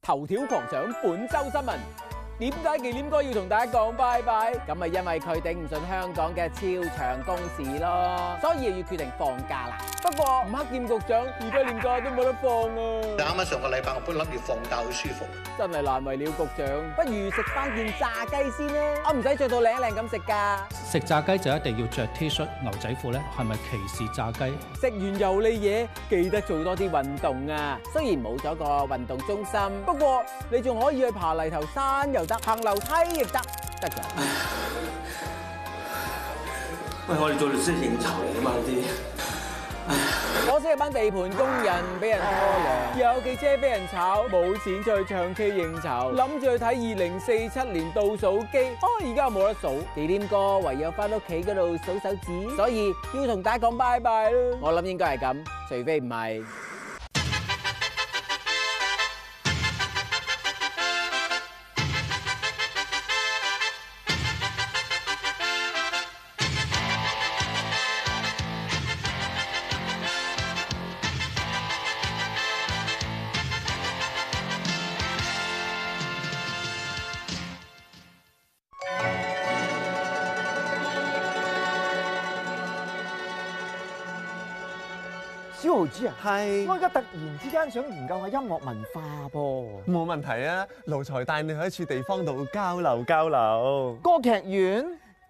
頭條狂想本周新聞。點解忌廉哥要同大家講拜拜？咁咪因為佢頂唔順香港嘅超長工時咯，所以要決定放假啦。不過吳克儉局長而家連假都冇得放啊！ 啱啱上個禮拜我本諗住放假好舒服， 真係難為了局長，不如食翻件炸雞先啦，我唔使着到靚靚咁食㗎。 食炸雞就一定要着 T 恤牛仔褲咧，係咪歧視炸雞？ 食完油膩嘢，記得做多啲運動啊！雖然冇咗個運動中心，不過你仲可以去爬泥頭山又得，行樓梯亦得㗎。 喂，我哋做律師應酬嚟㗎嘛呢啲。 可惜班地盤工人俾人拖糧，有記者俾人炒，冇錢出去唱 K 應酬，諗住去睇2047年倒數機，而家冇得數。忌廉哥唯有翻屋企嗰度數手指，所以要同大家講拜拜啦。我諗應該係咁，除非唔係。 小豪子啊， 係， 我而家突然之間想研究下音樂文化噃。 冇問題啊！奴才帶你去一處地方度交流交流。 歌劇院、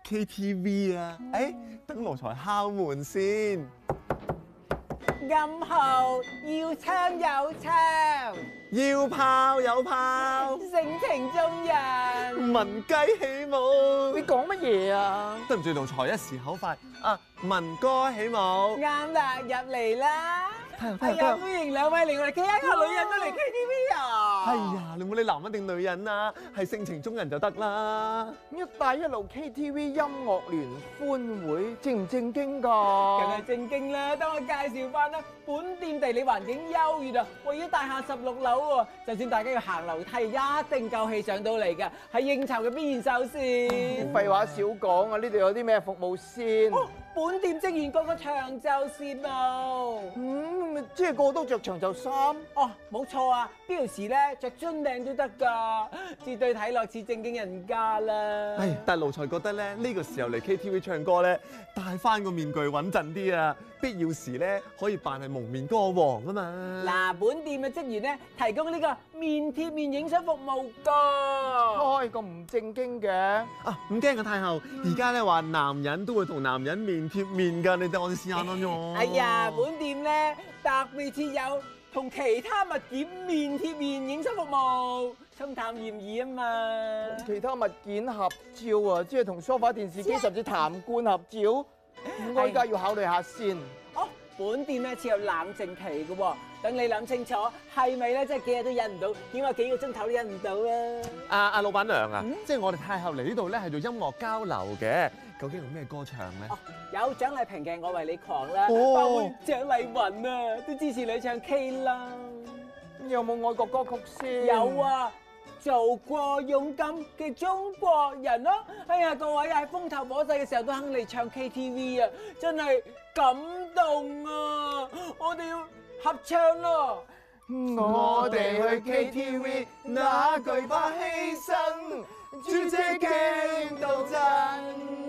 KTV 啊，等奴才敲門先。 暗號要唱有唱， 要炮有炮， 性情中人， 聞雞起舞。 你講乜嘢啊？ 對唔住，奴才一時口快啊！聞歌起舞。 啱啦，入嚟啦！ 係啊， 歡迎兩位嚟我哋 K 一個女人都嚟 KTV 啊！ 係啊，你冇理男人定女人啊，係性情中人就得啦。 一帶一路 KTV 音樂聯歡會正唔正經梗㗎？ 係正經啦，等我介紹翻啦。本店地理環境優越啊，位於大廈16樓喎，就算大家要行樓梯，一定夠氣上到嚟㗎，係應酬嘅必然手線。 廢話少講啊！呢度有啲咩服務先？ 本店職員個個長袖善舞。 即係個個都着長袖衫。 哦，冇錯啊，標時咧着樽領都得㗎，絕對睇落似正經人家啦。 但係奴才覺得咧，呢個時候嚟 KTV 唱歌咧，戴翻個面具穩陣啲啊！必要時咧可以扮係蒙面歌王啊嘛。 嗱，本店嘅職員咧提供呢個面貼面影相服務㗎。 咁唔正經嘅。 啊，唔驚啊，太后！而家咧話男人都會同男人面貼面㗎，你等我哋試下啦喎。 哎呀，本店咧特別設有同其他物件面貼面影相服務，沖淡嫌疑啊嘛。 其他物件合照啊，即係同梳化電視機甚至痰罐合照，我而家要考慮下先。 本店咧設有冷靜期嘅喎，等你諗清楚係咪咧，即係幾日都忍唔到，點解幾個鐘頭都忍唔到啊？ 阿老闆娘啊，即係我哋太后嚟呢度咧係做音樂交流嘅，究竟用咩歌唱咧？ 有蔣麗萍嘅《我為你狂》啦，包括蔣麗芸啊，都支持你唱 K 啦。 有冇愛國歌曲先？ 有啊。做過勇敢嘅中國人咯！哎呀，各位喺風頭火勢嘅時候都肯嚟唱 KTV 啊，真係感動啊！我哋要合唱咯！ 我哋去 KTV，哪懼怕犧牲，主這勁到震。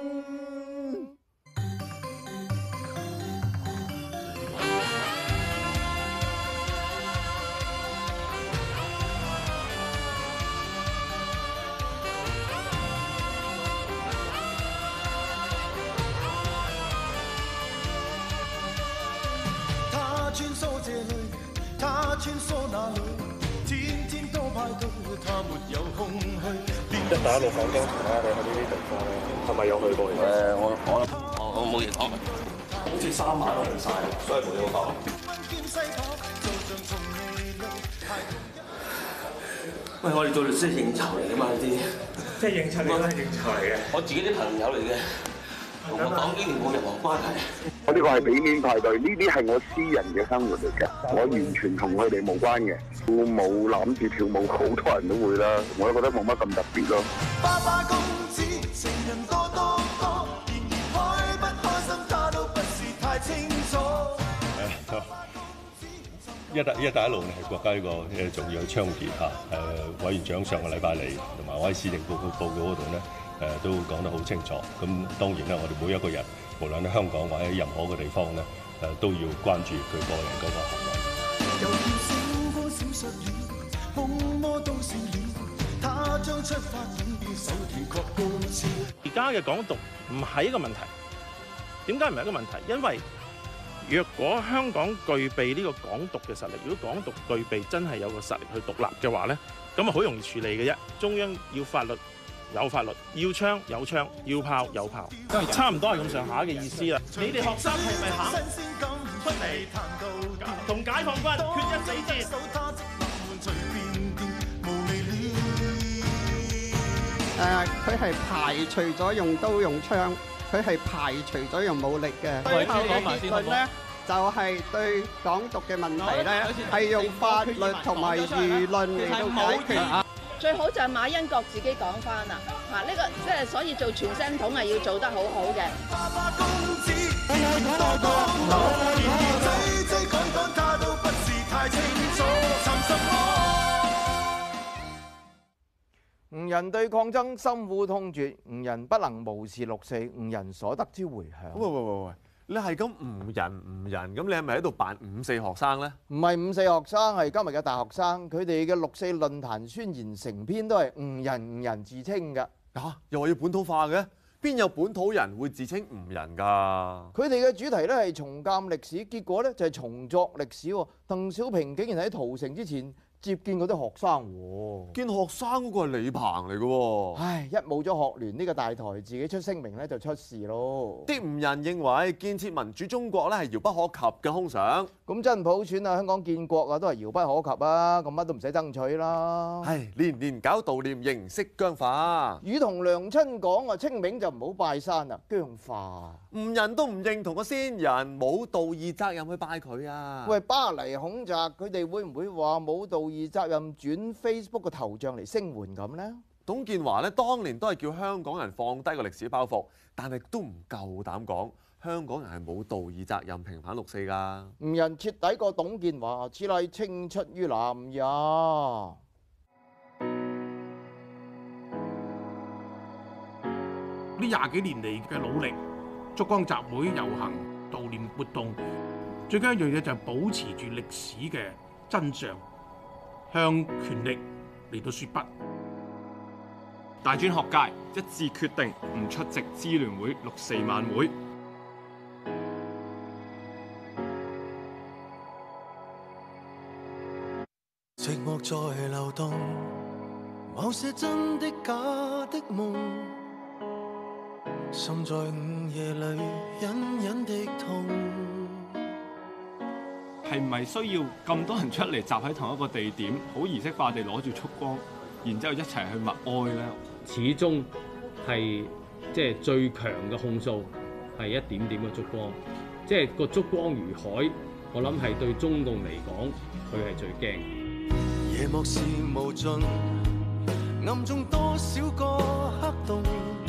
穿梭這裏，他穿梭那裏，天天都派對，他沒有空虛。 一帶一路訪京團啦，你去呢啲地方咧，係咪有去過？ 我冇嘢講， 好似3晚都去晒，所以冇嘢講。 喂，我哋做律師應酬嚟㗎嘛呢啲， 即係應酬你都係應酬嚟嘅。 我自己啲朋友嚟嘅。同我講經冇任何關係。 我呢個係俾面派對，呢啲係我私人嘅生活嚟嘅，我完全同佢哋無關嘅。跳舞攬住跳舞，好多人都會啦，我都覺得冇乜咁特別咯。 爸爸公子情人多多多，然而開不開心他都不是太清楚。 一帶一路咧係國家一個重要嘅倡議嚇。委員長上個禮拜嚟，同埋我喺施政報告嗰度咧都講得好清楚。咁當然啦，我哋每一個人，無論喺香港或者任何一個地方咧，都要關注佢個人嗰個行為。 而家嘅港獨唔係一個問題，點解唔係一個問題？因為若果香港具備呢個港獨嘅實力，如果港獨具備真係有個實力去獨立嘅話咧，咁啊好容易處理嘅啫。中央要法律有法律，要槍有槍，要炮有炮，差唔多係咁上下嘅意思啦。你哋學生係咪肯出嚟同解放軍決一死戰？ 佢係排除咗用刀用槍，佢係排除咗用武力嘅。最後嘅結論咧，就係對港獨嘅問題咧，係用法律同埋輿論嚟到解決。 最好就係馬恩國自己講翻啦，呢個即係所以做傳聲筒係要做得好好嘅。 吳人對抗爭心苦痛絕，吳人不能無視六四，吳人所得之迴響。 喂，你係咁吳人，咁你係咪喺度扮五四學生咧？ 唔係五四學生，係今日嘅大學生，佢哋嘅六四論壇宣言成篇都係吳人自稱㗎。 又話要本土化嘅，邊有本土人會自稱吳人㗎？ 佢哋嘅主題咧係重鑑歷史，結果咧就係重作歷史喎。鄧小平竟然喺屠城之前接見嗰啲學生喎， 見學生嗰個係李鵬嚟嘅喎。 唉，一冇咗學聯呢個大台，自己出聲明咧就出事咯。 啲吳人認為建設民主中國咧係遙不可及嘅空想。 咁真普選啊，香港建國啊都係遙不可及啊，咁乜都唔使爭取啦。 唉，年年搞悼念，形式僵化。 與同娘親講啊，清明就唔好拜山啊，僵化。 吳人都唔認同個先人，冇道義責任去拜佢啊。 喂，巴黎恐襲，佢哋會唔會話冇道義責任轉 Facebook 個頭像嚟聲援咁呢？ 董建華咧當年都係叫香港人放低個歷史包袱，但係都唔夠膽講香港人係冇道義責任平反六四㗎。 吳人徹底過董建華，此乃青出於藍也。 呢20幾年嚟嘅努力，燭光集會、遊行、悼念活動，最緊要一樣嘢就係保持住歷史嘅真相，向權力嚟到説不。 大專學界一致決定唔出席支聯會六四晚會。 寂寞在流動，某些真的假的夢，心在午夜裏隱隱的痛。 係咪需要咁多人出嚟集喺同一個地點，好儀式化地攞住燭光，然之後一齊去默哀咧？ 始終係即係最強嘅控訴係一點點嘅燭光，即係個燭光如海，我諗係對中共嚟講，佢係最驚。 夜幕是無盡，暗中多少個黑洞，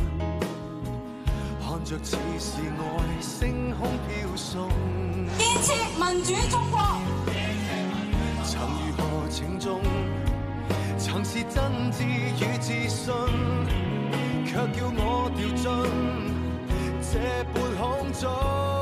看着似是愛星空飄送。 建設民主中國， 曾如何情重，曾是真摯與自信，卻叫我掉進這半空中。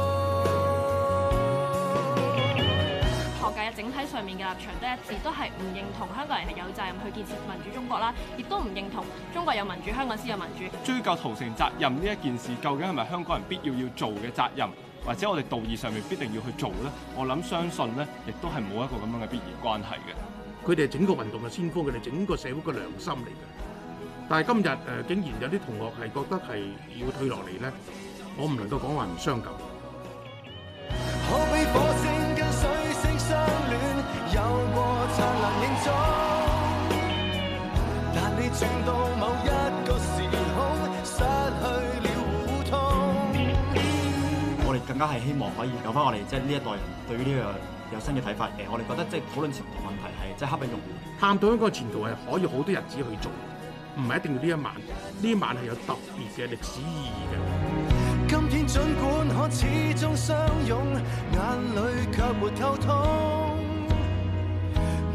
學界嘅整體上面嘅立場都一致，都係唔認同香港人係有責任去建設民主中國啦，亦都唔認同中國有民主，香港先有民主。 追究屠城責任呢一件事，究竟係咪香港人必要做嘅責任，或者我哋道義上面必定要去做咧？我諗相信咧，亦都係冇一個咁樣嘅必然關係嘅。 佢哋係整個運動嘅先鋒，佢哋整個社會嘅良心嚟嘅。但係今日竟然有啲同學係覺得係要退落嚟咧，我唔能夠講話唔傷感。 可比火星跟水星相戀，有過燦爛影蹤，但你轉到某一個時空，失去了互通。 我哋更加係希望可以有翻我哋即係呢一代人對於呢個有新嘅睇法嘅。我哋覺得即係討論前途問題係即係刻不容緩。 探討一個前途係可以好多日子去做，唔係一定要呢一晚。呢一晚係有特別嘅歷史意義嘅。 今天儘管可始終相擁，眼淚卻沒溝通。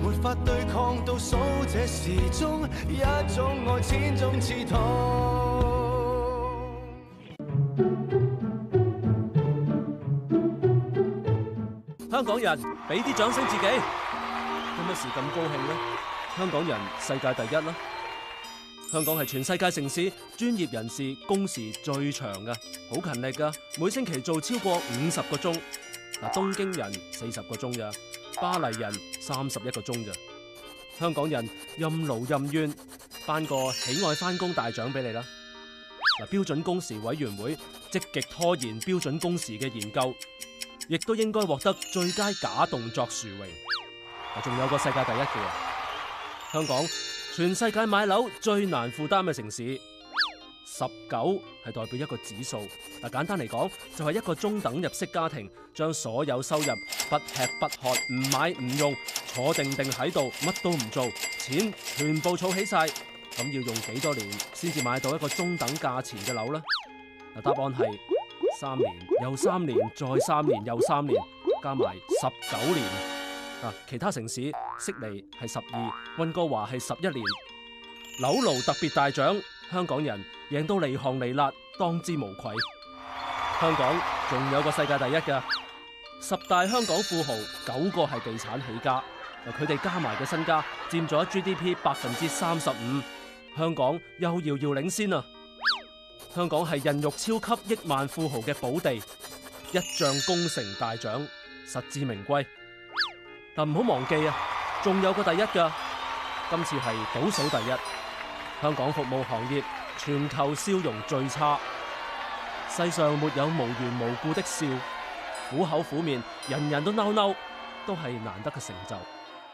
沒法對抗倒數這時鐘，一種愛千種刺痛。 香港人俾啲掌聲自己，有乜事咁高興呢？香港人世界第一啦！香港係全世界城市專業人士工時最長㗎，好勤力㗎，每星期做超過50個鐘。嗱，東京人40個鐘咋，巴黎人31個鐘咋。香港人任勞任怨，頒個喜愛返工大獎俾你啦！嗱，標準工時委員會積極拖延標準工時嘅研究，亦都應該獲得最佳假動作殊榮。嗱，仲有個世界第一嘅香港，全世界買樓最難負擔嘅城市，19係代表一個指數。嗱，簡單嚟講，就係一個中等入息家庭將所有收入不吃不喝、唔買唔用，坐定定喺度乜都唔做，錢全部儲起晒，咁要用幾多年先至買到一個中等價錢嘅樓呢？嗱，答案係3年又3年再3年又3年，加埋19年。其他城市悉尼係12，溫哥華係11年。樓奴特別大獎，香港人贏到離行離辣，當之無愧。香港仲有個世界第一㗎，10大香港富豪9個係地產起家，佢哋加埋嘅身家佔咗 GDP 35%，香港又遙遙領先啊！香港係孕育超級億萬富豪嘅寶地，一將功成大獎，實至名歸。但唔好忘記啊，仲有個第一㗎，今次係倒數第一。香港服務行業全球笑容最差，世上沒有無緣無故的笑，苦口苦面，人人都嬲嬲，都係難得嘅成就。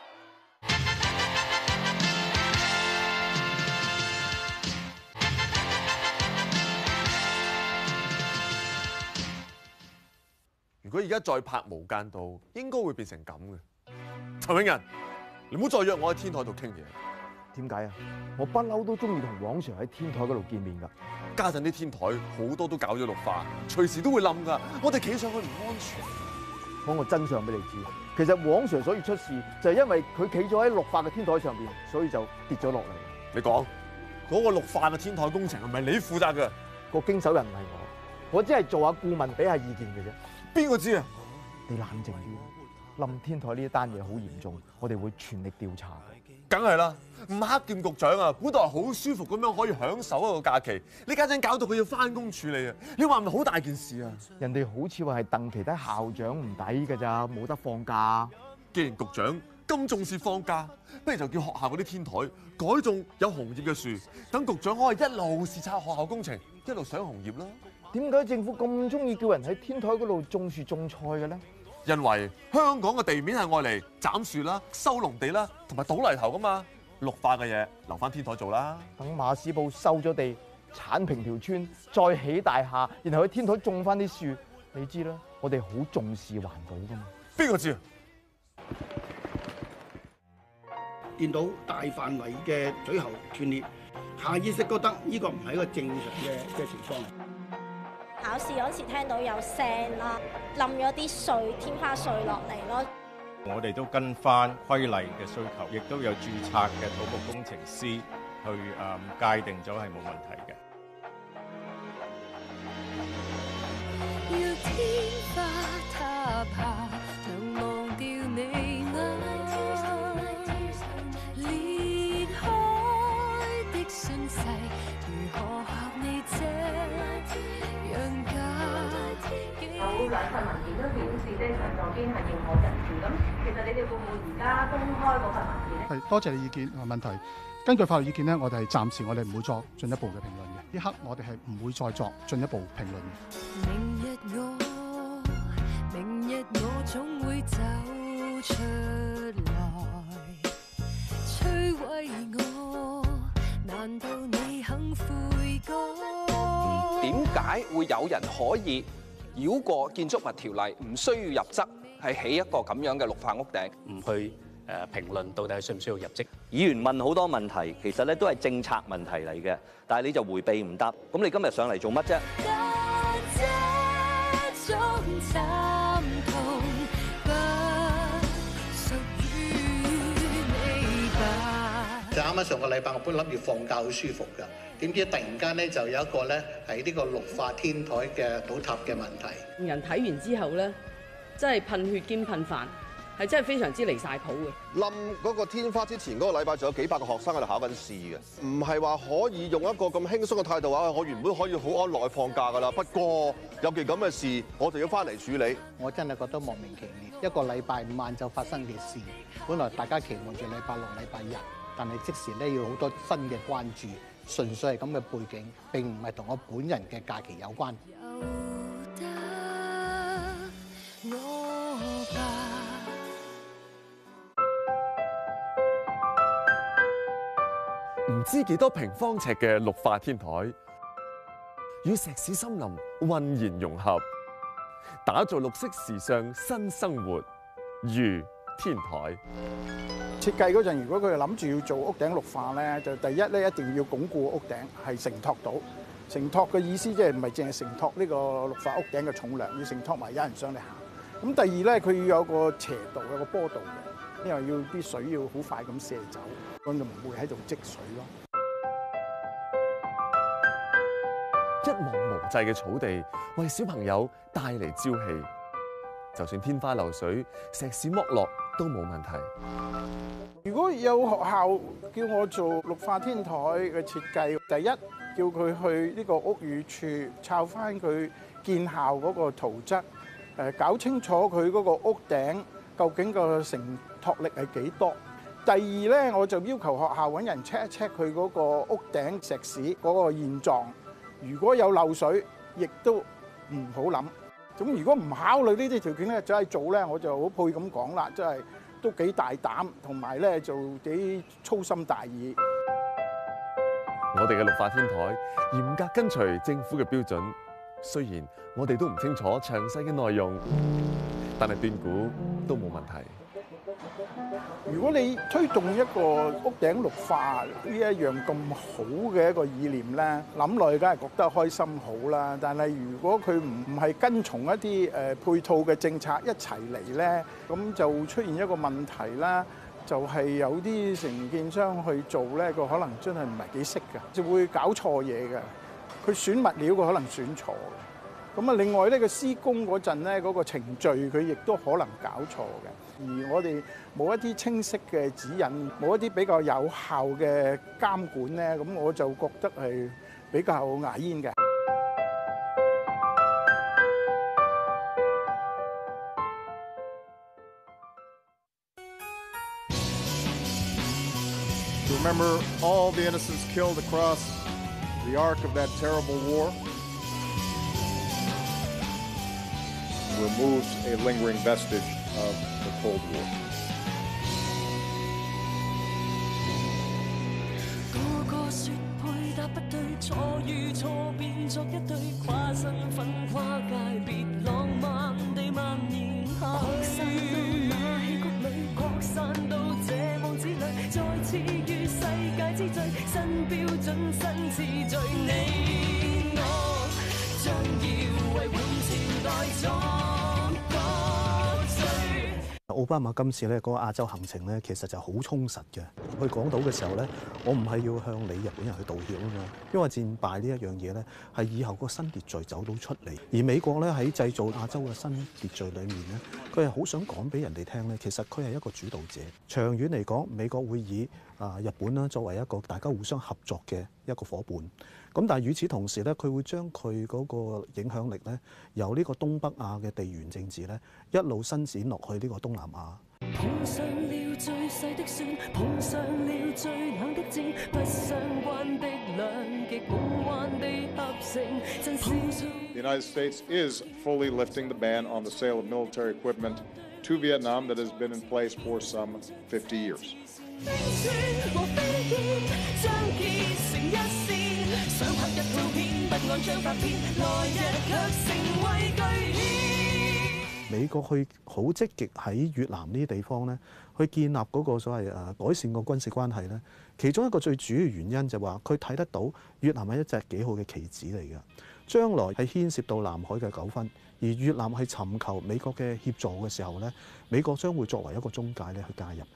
如果而家再拍《無間道》，應該會變成咁嘅。陳永仁，你唔好再約我喺天台度傾嘢。 點解啊？我不嬲都中意同黃 Sir 喺天台嗰度見面㗎。 家陣啲天台好多都搞咗綠化，隨時都會冧㗎。我哋企上去唔安全。 講個真相俾你知，其實黃 Sir 所以出事，就係因為佢企咗喺綠化嘅天台上邊，所以就跌咗落嚟。 你講嗰個綠化嘅天台工程係咪你負責㗎？ 個經手人唔係我只係做下顧問，俾下意見嘅啫。 邊個知啊？ 你冷靜啲，冧天台呢一單嘢好嚴重，我哋會全力調查。 梗係啦，吳克儉局長啊，本來好舒服咁樣可以享受一個假期，你家陣搞到佢要翻工處理啊！你話唔係好大件事啊？ 人哋好似話係鄧其他校長唔抵㗎咋，冇得放假。 既然局長咁重視放假，不如就叫學校嗰啲天台改種有紅葉嘅樹，等局長可以一路視察學校工程，一路賞紅葉啦。 點解政府咁中意叫人喺天台嗰度種樹種菜嘅咧？ 因為香港嘅地面係愛嚟斬樹啦、收農地啦，同埋倒泥頭噶嘛。綠化嘅嘢留翻天台做啦。 等馬屎埔收咗地，剷平條村，再起大廈，然後喺天台種翻啲樹。你知啦，我哋好重視環保噶嘛。 邊個知啊？ 見到大範圍嘅水喉斷裂，下意識覺得呢個唔係一個正常嘅情況。 考試嗰時聽到有聲啦，冧咗啲碎天花碎落嚟咯。 我哋都跟翻規例嘅需求，亦都有註冊嘅土木工程師去界定咗係冇問題嘅。要天花塌下，能忘掉你裂開的訊息，如何合你這樣假？ 有兩份文件都顯示咧，上座邊係認可人士。咁其實你哋會唔會而家公開嗰份文件咧？ 係，多謝你意見同問題。根據法律意見咧，我哋係暫時我哋唔會作進一步嘅評論嘅。呢刻我哋係唔會再作進一步評論嘅。明日我總會走出來，摧毀我，難道你肯悔改？ 點解會有人可以繞過建築物條例，唔需要入則，係起一個咁樣嘅綠化屋頂？ 唔去評論到底需唔需要入職？ 議員問好多問題，其實咧都係政策問題嚟嘅，但係你就迴避唔答，咁你今日上嚟做乜啫？ 實啱啱上個禮拜我本諗住放假好舒服㗎，點知突然間咧就有一個咧係呢個綠化天台嘅倒塌嘅問題。 人睇完之後咧，真係噴血兼噴飯，係真係非常之離晒譜嘅。 冧嗰個天花之前嗰個禮拜，仲有幾百個學生喺度考緊試嘅，唔係話可以用一個咁輕鬆嘅態度話，我原本可以好安樂去放假㗎啦。不過有件咁嘅事，我就要翻嚟處理。 我真係覺得莫名其妙，一個禮拜五晏晝發生嘅事，本來大家期望住禮拜六、禮拜日，但係即時咧要好多新嘅關注，純粹係咁嘅背景，並唔係同我本人嘅假期有關。 唔知幾多平方尺嘅綠化天台，與石屎森林渾然融合，打造綠色時尚新生活。如天台設計嗰陣，如果佢諗住要做屋頂綠化咧，就第一咧一定要鞏固屋頂係承托到。承托嘅意思即係唔係淨係承托呢個綠化屋頂嘅重量，要承托埋有人上嚟行。咁第二咧，佢要有個斜度，有個坡度嘅，因為要啲水要好快咁射走，咁就唔會喺度積水咯。 一望無際嘅草地，為小朋友帶嚟朝氣。就算天花漏水、石屎剝落都冇問題。 如果有學校叫我做綠化天台嘅設計，第一叫佢去呢個屋宇署抄翻佢建校嗰個圖則，搞清楚佢嗰個屋頂究竟個承托力係幾多。第二咧，我就要求學校揾人 check 一 check 佢嗰個屋頂石屎嗰個現狀。如果有漏水，亦都唔好諗。咁如果唔考慮呢啲條件咧，走去做咧，我就好配咁講啦，即係都幾大膽，同埋咧就幾粗心大意。 我哋嘅綠化天台嚴格跟隨政府嘅標準，雖然我哋都唔清楚詳細嘅內容，但係斷估都冇問題。 如果你推動一個屋頂綠化呢一樣咁好嘅一個意念咧，諗落去梗係覺得開心好啦。但係如果佢唔係跟從一啲配套嘅政策一齊嚟咧，咁就出現一個問題啦，就係有啲承建商去做咧，佢可能真係唔係幾識嘅，就會搞錯嘢嘅。佢選物料佢可能選錯嘅。咁啊，另外呢個施工嗰陣咧，嗰個程序佢亦都可能搞錯嘅。而我哋冇一啲清晰嘅指引，冇一啲比較有效嘅監管咧，咁我就覺得係比較牙煙嘅。 To remember all the innocents killed across the arc of that terrible war, removes a lingering vestige of the Cold War. 個個說配搭不對，錯與錯變作一對，跨身份跨界別，浪漫地蔓延下去。擴散到那戲曲裏，擴散到這望子裏，再次於世界之最，新標準新次序，你我將要為換前代作。 奧巴馬今次咧嗰個亞洲行程咧，其實就好充實嘅。去港島嘅時候咧，我唔係要向你日本人去道歉啊嘛，因為戰敗呢一樣嘢咧，係以後嗰個新秩序走到出嚟。而美國咧喺製造亞洲嘅新秩序裏面咧，佢係好想講俾人哋聽咧，其實佢係一個主導者。長遠嚟講，美國會以日本啦作為一個大家互相合作嘅一個伙伴。咁但係與此同時咧，佢會將佢嗰個影響力咧，由呢個東北亞嘅地緣政治咧，一路伸展落去呢個東南亞。 碰上了最細的酸，碰上了最冷的戰，不相關的兩極夢幻地合成。 The United States is fully lifting the ban on the sale of military equipment to Vietnam that has been in place for some 50 years. 美國去好積極喺越南呢啲地方咧，去建立嗰個所謂改善個軍事關係咧。其中一個最主要原因就話佢睇得到越南係一隻幾好嘅棋子嚟嘅，將來係牽涉到南海嘅糾紛，而越南係尋求美國嘅協助嘅時候咧，美國將會作為一個中介咧去介入。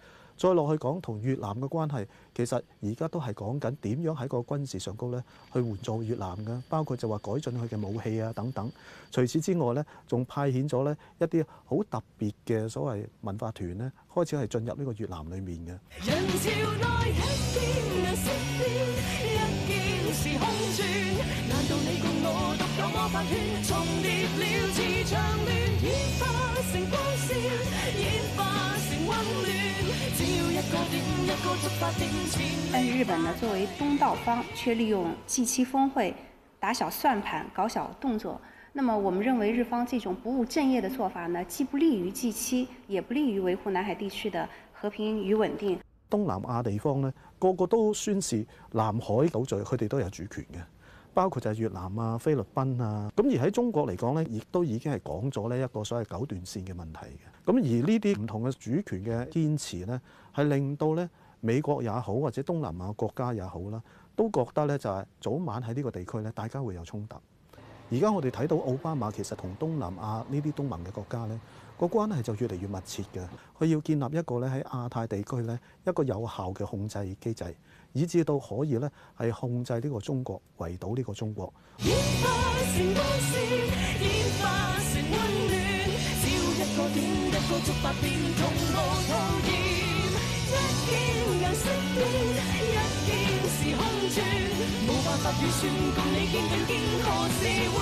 再落去講同越南嘅關係，其實而家都係講緊點樣喺個軍事上高咧去援助越南嘅，包括就話改進佢嘅武器啊等等。除此之外咧，仲派遣咗咧一啲好特別嘅所謂文化團咧，開始係進入呢個越南裡面嘅。 人潮內一見顏色變，一見是空轉。難道你共我獨有魔法圈，重疊了磁場亂，演化成光線，演化成溫暖，只要一個點，一個觸發點前。 但是日本呢，作為東道方，卻利用G7峰會打小算盤、搞小動作。那麼我們認為日方這種不務正業的做法呢，既不利於G7，也不利於維護南海地區的和平與穩定。 東南亞地方呢，個個都宣示南海島嶼佢哋都有主權嘅，包括就係越南啊、菲律賓啊。咁而喺中國嚟講呢，亦都已經係講咗呢一個所謂九段線嘅問題嘅。咁而呢啲唔同嘅主權嘅堅持呢，係令到呢美國也好或者東南亞國家也好啦，都覺得呢就係早晚喺呢個地區呢，大家會有衝突。而家我哋睇到奧巴馬其實同東南亞呢啲東盟嘅國家呢個關係就越嚟越密切嘅，佢要建立一個咧喺亞太地區呢一個有效嘅控制機制，以至到可以呢係控制呢個中國，圍堵呢個中國。 演化成光線，演化成溫暖，只要一個點，一個觸發點，同步討厭。一見顏色變，一見是空轉，冇辦法預算，共你肩並肩，何時會？